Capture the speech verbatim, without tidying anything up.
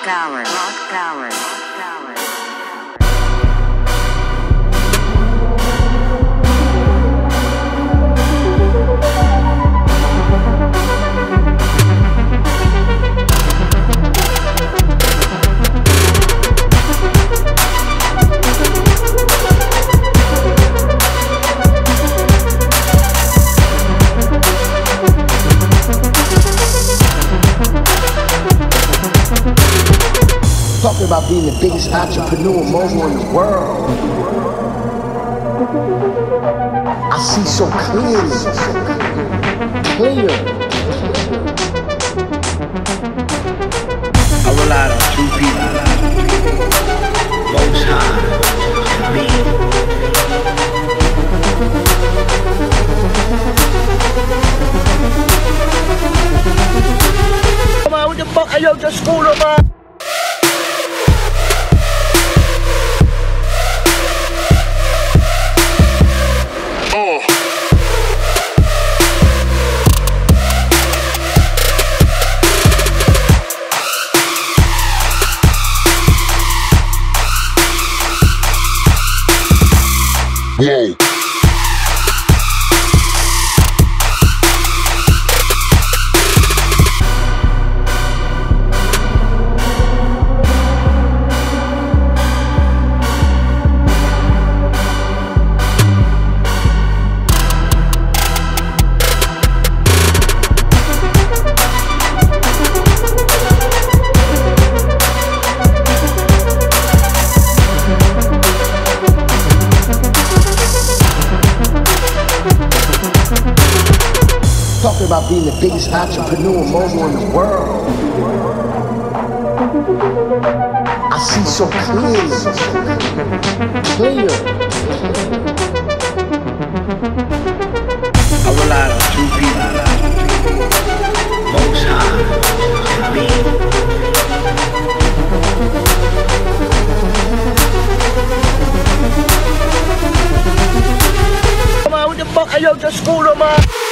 Tower, Clock Tower, Clock Tower. Talking about being the biggest entrepreneur mogul in the world. I see so clearly, clear. I relied on two people, Most High and me. Come on, what the fuck are you just school about? Whoa. Talking about being the biggest entrepreneur mogul in the world. I see so clearly, clear. I relied on two people, Most High and me. Come on, what the fuck are you just school of man?